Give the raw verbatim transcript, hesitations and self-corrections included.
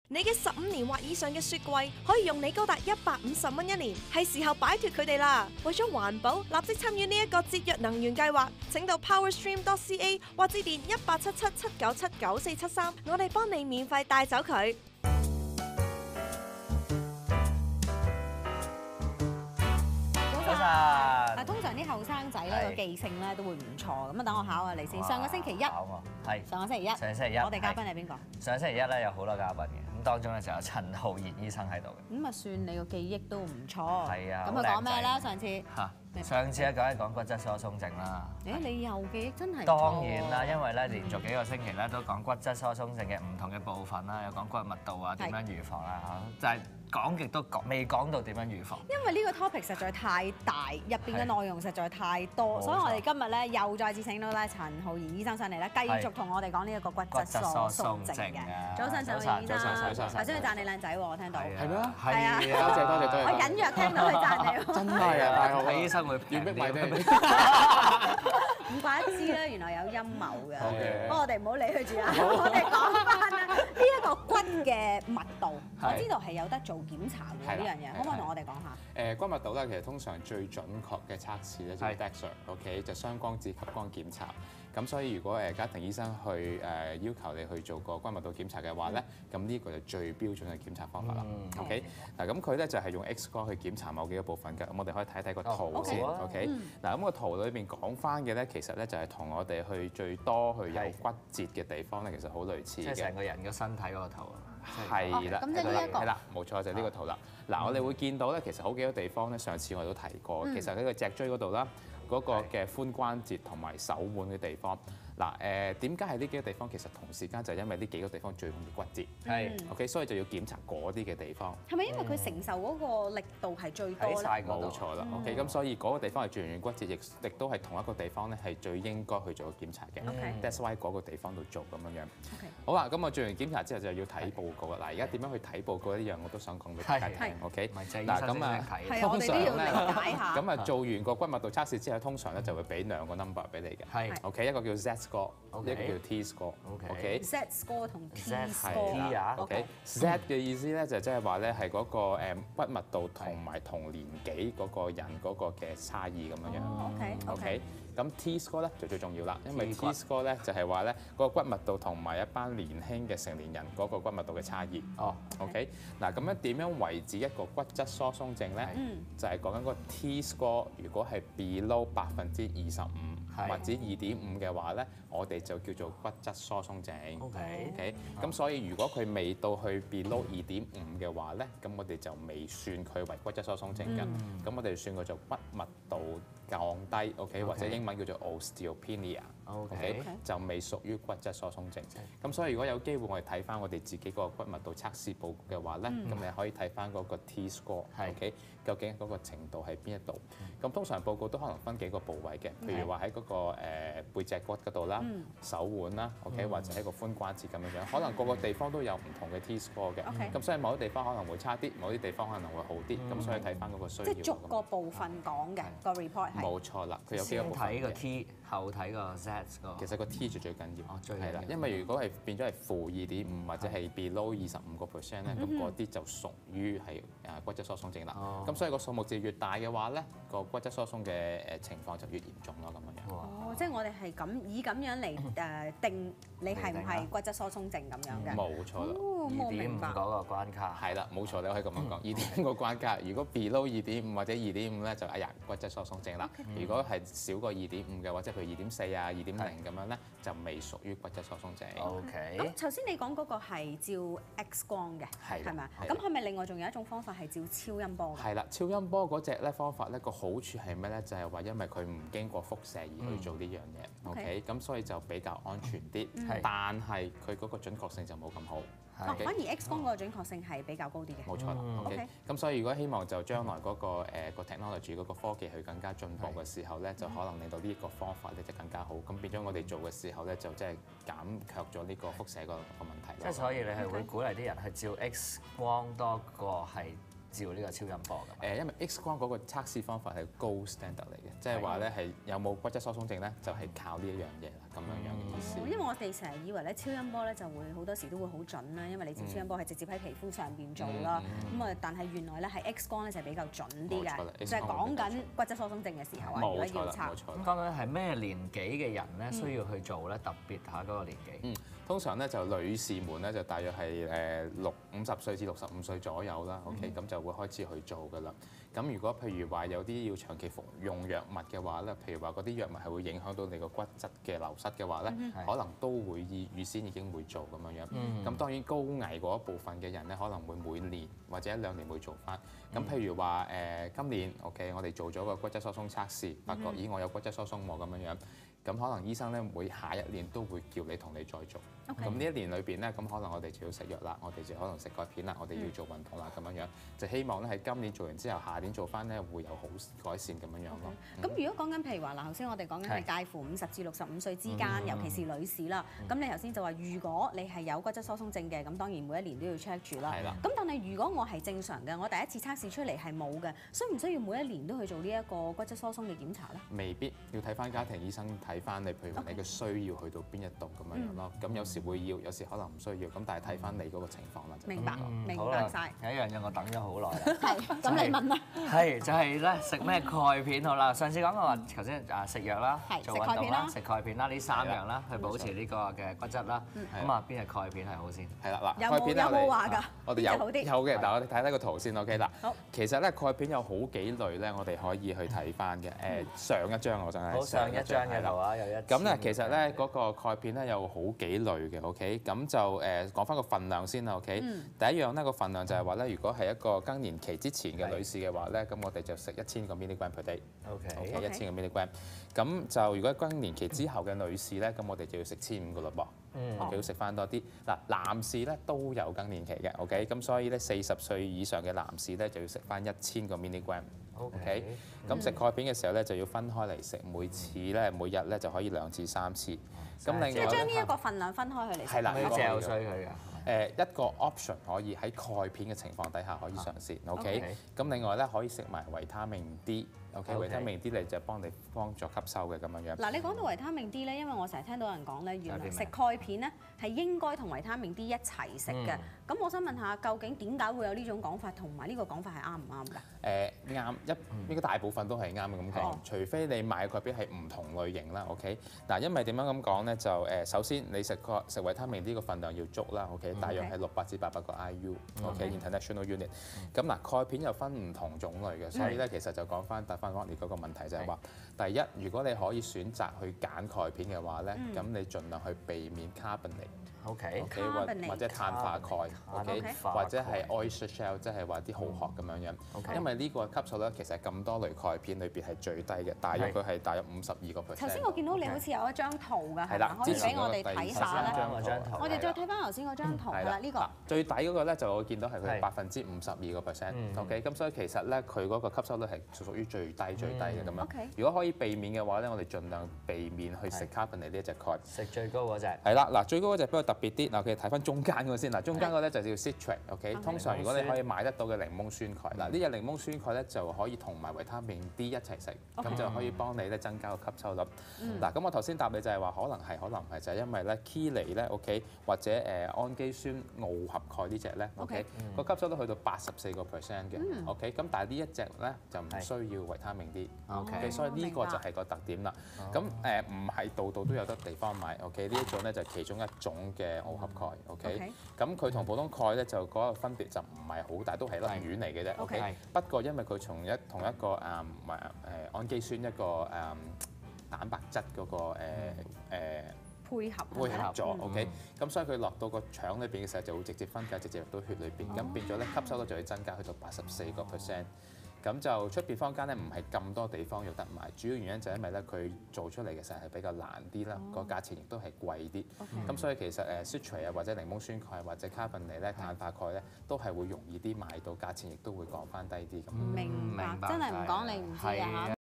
你嘅十五年或以上嘅雪櫃可以用你高達一百五十蚊一年，係時候擺脫佢哋啦！為咗環保，立即參與呢一個節約能源計劃，請到 powerstream dot c a 或致電一八七七七九七九四七三，我哋幫你免費帶走佢。 早晨。 嗱，通常啲後生仔咧個記性咧都會唔錯，咁啊等我考下你先。上個星期一， 考我係上個星期一， 上個星期一， 我哋嘉賓係邊個？ 上個星期一咧有好多嘉賓嘅，咁當中咧就有陳浩然醫生喺度嘅。 咁啊算你個記憶都唔錯。 係啊。 咁佢講咩咧？上次嚇，上次咧講一講骨質疏鬆症啦。 誒，你又記憶真係當然啦，因為咧連續幾個星期咧都講骨質疏鬆症嘅唔同嘅部分啦，有講骨密度啊，點樣預防啊，就係講極都講未講到點樣預防。 因為呢個 topic 實在太大，入邊嘅內容實在太多，所以我哋今日咧又再次請到咧陳浩然醫生上嚟咧，繼續同我哋講呢一個骨質疏鬆症嘅。早晨，陳浩然醫生。 早晨， 頭先佢讚你靚仔喎，我聽到。 係咩？ 係啊。 多謝多謝多謝。 我隱約聽到佢讚你喎。 真係啊，大學醫生會要逼埋啲。 唔怪得知咧，原來有陰謀嘅。 嘅。 不過我哋唔好理佢住啊，我哋講翻啦，呢一個骨嘅密度，我知道係有得做檢查嘅呢樣嘢，可唔可以同我哋講下？ 誒骨密度咧，其實通常最準確嘅測試咧就係 DEXA，OK 就雙光子吸光檢查。咁所以如果誒家庭醫生去誒要求你去做個骨密度檢查嘅話咧，咁呢個就最標準嘅檢查方法啦。OK 嗱咁佢咧就係用 X 光去檢查某幾個部分嘅，咁我哋可以睇睇個圖先。OK 嗱咁個圖裏邊講翻嘅咧，其實咧就係同我哋去最多去有骨折嘅地方咧，其實好類似嘅。 即係成個人嘅身體嗰個圖啊。 係啦， 咁即係呢一個係啦，冇錯就係呢個圖啦。嗱，我哋會見到咧，其實好幾個地方咧，上次我哋都提過，其實喺個脊椎嗰度啦，嗰個嘅髖關節同埋手腕嘅地方。嗱誒，點解係呢幾個地方？其實同時間就係因為呢幾個地方最容易骨折， 係 OK，所以就要檢查嗰啲嘅地方。 係咪因為佢承受嗰個力度係最多咧？ 冇錯啦 ，OK，咁所以嗰個地方係最容易骨折，亦亦都係同一個地方咧係最應該去做個檢查嘅。That's why 嗰個地方度做咁樣樣。好啦，咁我做完檢查之後就要睇報告啦。嗱，而家點樣去睇報告呢樣我都想講俾大家聽。OK，嗱咁啊，通常咧，咁啊做完個骨密度測試之後，通常咧就會俾兩個 number 俾你嘅。 係 OK，一個叫 Z score，一個叫 T score。OK。 Z score 同 T score 啊。 OK。Z 嘅意思咧就即係話咧係嗰個誒骨密度同埋同年紀嗰個人嗰個嘅差異咁樣樣。 OK。 OK。咁 T score 咧就最重要啦，因為 T score 咧就係話咧嗰個骨密度同埋一班年輕嘅成年人嗰個骨密度嘅差異。哦。OK。嗱咁樣點樣為止一個骨質疏鬆症咧？就係講緊個 T score，如果係 below 百分之二十五或者二點五嘅話咧，我哋就叫做骨質疏鬆症。OK。OK。咁所以如果佢未到去 below 二點五嘅話咧，咁我哋就未算佢為骨質疏鬆症㗎。咁我哋算佢做骨密度降低。OK。或者英文叫做 osteopenia。OK。就未屬於骨質疏鬆症。咁所以如果有機會我哋睇翻我哋自己個骨密度測試報告嘅話咧，咁你可以睇翻嗰個 T score。OK。究竟嗰個程度喺邊一度？咁通常報告都可能分幾個部位嘅，譬如話喺嗰個誒背脊骨嗰度啦、手腕啦 ，OK， 或者喺個髖關節咁樣樣，可能個個地方都有唔同嘅 T score 嘅。咁所以某啲地方可能會差啲，某啲地方可能會好啲。咁所以睇翻嗰個需要。 即係逐個部分講嘅個 report 係。 冇錯啦，佢有幾個部分嘅。 睇個 T，後睇個 Z 個。 其實個 T 就最緊要。 哦，最係啦，因為如果係變咗係負二點五或者係 below 二十五個 percent 咧，咁嗰啲就屬於係誒骨質疏鬆症啦。咁所以個數目字越大嘅話咧，個骨質疏鬆嘅誒情況就越嚴重咯，咁樣樣。 哦，即係我哋係咁以咁樣嚟誒定你係唔係骨質疏鬆症咁樣嘅？ 冇錯啦。 二點五嗰個關卡係啦，冇錯，你可以咁樣講。二點五個關卡，如果 below 二點五或者二點五咧，就哎呀骨質疏鬆症啦。如果係少過二點五嘅，或者譬如二點四啊、二點零咁樣咧，就未屬於骨質疏鬆症。 OK。 咁頭先你講嗰個係照 X 光嘅，係咪啊？咁係咪另外仲有一種方法係照超音波嘅？ 係啦，超音波嗰隻咧方法咧個好處係咩咧？就係話因為佢唔經過輻射而去做呢樣嘢，OK，咁所以就比較安全啲，但係佢嗰個準確性就冇咁好。 哦，反而 X 光嗰個準確性係比較高啲嘅。 冇錯啦 ，OK。咁所以如果希望就將來嗰個誒個 technology 嗰個科技去更加進步嘅時候咧，就可能令到呢個方法咧就更加好。咁變咗我哋做嘅時候咧，就即係減卻咗呢個輻射個個問題。 即係所以你係會鼓勵啲人係照 X 光多過係照呢個超音波㗎？ 誒，因為 X 光嗰個測試方法係高 standard 嚟嘅，即係話咧係有冇骨質疏鬆症咧，就係靠呢一樣嘢啦，咁樣樣嘅意思。 因為我哋成日以為咧超音波咧就會好多時都會好準啦，因為你照超音波係直接喺皮膚上邊做啦。咁啊，但係原來咧係 X 光咧就係比較準啲嘅，就係講緊骨質疏鬆症嘅時候啊，如果要測。 咁講緊係咩年紀嘅人咧需要去做咧？特別下嗰個年紀。 嗯，通常咧就女士們咧就大約係誒六五十歲至六十五歲左右啦。OK，咁就會開始去做㗎啦。咁如果譬如話有啲要長期服用藥物嘅話咧，譬如話嗰啲藥物係會影響到你個骨質嘅流失嘅話咧，嗯、可能都會預預先已經會做咁樣樣。咁、嗯、當然高危嗰一部分嘅人咧，可能會每年或者一兩年會做翻。咁譬如話誒、呃、今年 OK， 我哋做咗個骨質疏鬆測試，發覺咦我有骨質疏鬆喎咁樣樣。咁可能醫生咧每下一年都會叫你同你再做。咁呢 Okay. 一年裏邊咧，咁可能我哋就要食藥啦，我哋就可能食鈣片啦，我哋要做運動啦咁樣樣，就希望咧喺今年做完之後，下年做翻咧會有好改善咁樣樣咯。 咁、okay. 嗯、如果講緊譬如話嗱，頭先我哋講緊係介乎五十至六十五歲之間，嗯、尤其是女士啦。咁、嗯、你頭先就話，如果你係有骨質疏鬆症嘅，咁當然每一年都要 check 住啦。係啦。咁但係如果我係正常嘅，我第一次測試出嚟係冇嘅，需唔需要每一年都去做呢一個骨質疏鬆嘅檢查咧？未必，要睇翻家庭醫生睇翻你，譬如話你嘅需要去到邊一度咁樣樣咯。咁、嗯、有時會要，有時可能唔需要。咁但係睇翻你嗰個情況啦。明白，嗯、明白晒。有一樣嘢我等咗好耐啦。係，咁你問啦。係，就係咧食咩鈣片好啦。上次講過話，頭先啊食藥啦，做運動啦，食鈣片啦，呢三樣啦，去保持呢個嘅骨質啦。咁啊，邊隻鈣片係好先？係啦，嗱，鈣片咧，有冇話㗎？我哋有有嘅，但係我哋睇睇個圖先 ，OK 啦。好。其實咧，鈣片有好幾類咧，我哋可以去睇翻嘅。誒，上一張我真係。好，上一張嘅圖啊，有一。咁咧，其實咧嗰個鈣片咧有好幾類嘅，OK。咁就誒講翻個份量先啦，OK。第一樣咧個份量就係話咧，如果係一個更年期之前嘅女士嘅話咧，咁我哋就食一千個 milligram per day。OK，一千個 milligram。咁就如果更年期之後嘅女士咧，咁我哋就要食千五個嘞噃。嗯。我哋要食翻多啲。嗱，男士咧都有更年期嘅，OK。咁所以咧四十歲以上嘅男士咧就要食翻一千個 milligram。OK。咁食鈣片嘅時候咧就要分開嚟食，每次咧每日咧就可以兩至三次。咁另外即係將呢一個份量分開去嚟食。係啦，呢個係衰佢嘅。誒一個 option 可以喺鈣片嘅情況底下可以嘗試 ，OK。咁另外咧可以食埋維他命 D，OK。維他命 D 嚟就幫你幫助吸收嘅咁樣樣。嗱，你講到維他命 D 咧，因為我成日聽到人講咧，原來食鈣片咧係應該同維他命 D 一齊食嘅。咁我想問下，究竟點解會有呢種講法，同埋呢個講法係啱唔啱㗎？誒啱，一應該大部分都係啱嘅咁講，除非你買鈣片係唔同類型啦，OK。嗱，因為點樣咁講咧？就誒首先你食鈣食維他命 D 個份量要足啦，OK。大約係六百至八百個 I U，OK，International Unit。咁嗱，鈣片又分唔同種類嘅，所以咧其實就講翻答翻我哋嗰個問題就係話，第一，如果你可以選擇去揀鈣片嘅話咧，咁你盡量去避免 carbonate，OK，或或者碳化鈣 ，OK，或者係 oyster shell， 即係話啲蠔殼咁樣樣。因為呢個級數咧，其實咁多類鈣片裏邊係最低嘅，大約佢係大約五十二個 percent。頭先我見到你好似有一張圖㗎，係咪？可以俾我哋睇下咧。我哋再睇翻頭先嗰張圖。係啦，呢個最底嗰個咧就我見到係佢百分之五十二個 percent，OK，咁所以其實咧佢嗰個吸收率係屬於最低最低嘅咁樣。如果可以避免嘅話咧，我哋盡量避免去食 carbonate 呢一隻鈣。食最高嗰隻。係啦，嗱最高嗰隻比較特別啲，嗱我哋睇翻中間嗰個先，嗱中間嗰個咧就叫 citrate，OK，通常如果你可以買得到嘅檸檬酸鈣，嗱呢隻檸檬酸鈣咧就可以同埋維他命 D 一齊食，咁就可以幫你咧增加個吸收率。嗱咁我頭先答你就係話可能係可能唔係就係因為咧 Chile 咧 OK 或者誒氨基酸螯合鈣呢隻咧 OK 個吸收率去到八十四個 percent 嘅 OK，咁但係呢一隻咧就唔需要維他命 D OK，所以呢個就係個特點啦。咁誒唔係度度都有得地方買 OK，呢一種咧就係其中一種嘅螯合鈣 OK，咁佢同普通鈣咧就嗰個分別就唔係好大，都係粒丸嚟嘅啫 OK，不過因為佢從一同一個誒誒誒氨基酸一個誒蛋白質嗰個誒誒配合配合咗 OK，咁所以佢落到個腸裏邊嘅時候就會直接分解，直接入到血裏邊，咁變咗咧吸收率就會增加去到八十四個 percent。咁就出邊坊間咧唔係咁多地方有得買，主要原因就係因為咧佢做出嚟嘅時候係比較難啲啦，個價錢亦都係貴啲。咁所以其實誒 citrate 啊或者檸檬酸鈣或者 carbonate 咧碳化鈣咧都係會容易啲買到，價錢亦都會降翻低啲咁。明白，真係唔講你唔知啊嚇。